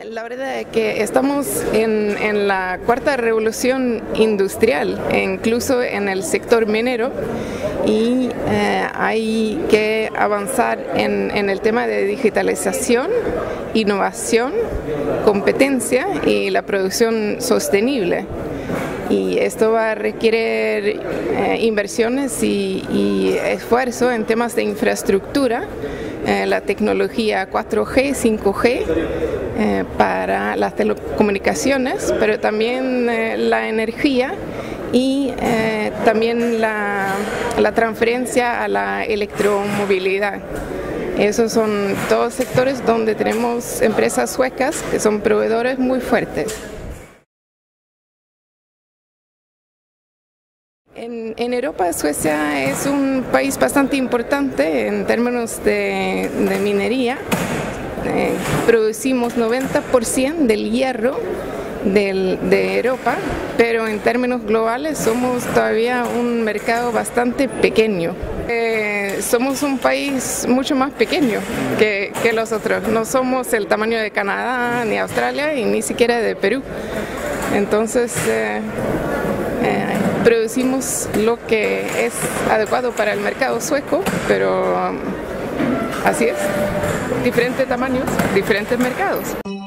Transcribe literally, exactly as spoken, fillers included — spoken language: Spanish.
La verdad es que estamos en, en la cuarta revolución industrial, incluso en el sector minero, y eh, hay que avanzar en, en el tema de digitalización, innovación, competencia y la producción sostenible. Y esto va a requerir eh, inversiones y, y esfuerzo en temas de infraestructura, eh, la tecnología cuatro G, cinco G, eh, para las telecomunicaciones, pero también eh, la energía y eh, también la, la transferencia a la electromovilidad. Esos son todos sectores donde tenemos empresas suecas que son proveedores muy fuertes. En, en Europa, Suecia es un país bastante importante en términos de, de minería. Eh, producimos noventa por ciento del hierro del, de Europa, pero en términos globales somos todavía un mercado bastante pequeño. Eh, somos un país mucho más pequeño que, que los otros. No somos el tamaño de Canadá, ni Australia y ni siquiera de Perú. Entonces, eh, eh, producimos lo que es adecuado para el mercado sueco, pero um, así es, diferentes tamaños, diferentes mercados.